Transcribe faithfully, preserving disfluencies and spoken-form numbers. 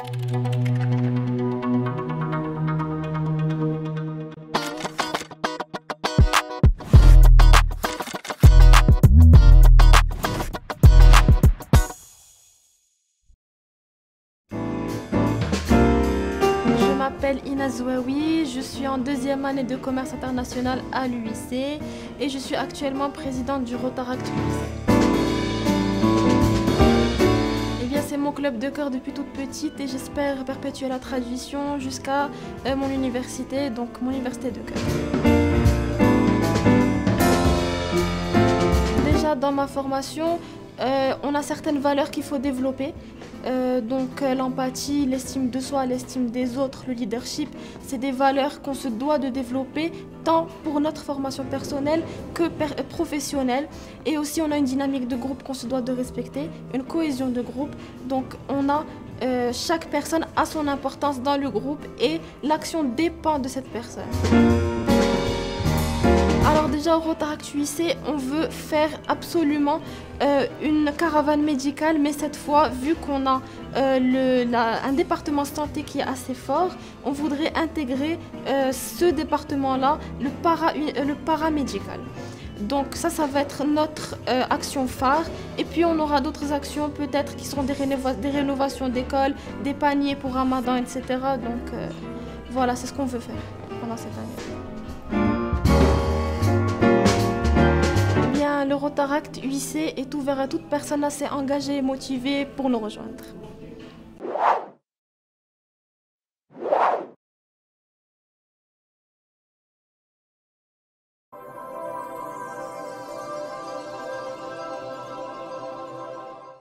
Je m'appelle Ina Zouaoui, je suis en deuxième année de commerce international à l'U I C et je suis actuellement présidente du Rotaract U I C. Eh bien, c'est mon club de cœur depuis toute petite et j'espère perpétuer la tradition jusqu'à euh, mon université, donc mon université de cœur. Déjà dans ma formation, euh, on a certaines valeurs qu'il faut développer. Euh, donc euh, l'empathie, l'estime de soi, l'estime des autres, le leadership, c'est des valeurs qu'on se doit de développer tant pour notre formation personnelle que per- professionnelle. Et aussi on a une dynamique de groupe qu'on se doit de respecter, une cohésion de groupe. Donc on a euh, chaque personne a son importance dans le groupe et l'action dépend de cette personne. Alors déjà au Rotaract U I C, on veut faire absolument euh, une caravane médicale, mais cette fois, vu qu'on a euh, le, la, un département santé qui est assez fort, on voudrait intégrer euh, ce département-là, le, para, le paramédical. Donc ça, ça va être notre euh, action phare. Et puis on aura d'autres actions peut-être qui seront des, rénova des rénovations d'écoles, des paniers pour Ramadan, et cetera. Donc euh, voilà, c'est ce qu'on veut faire pendant cette année. Le Rotaract U I C est ouvert à toute personne assez engagée et motivée pour nous rejoindre.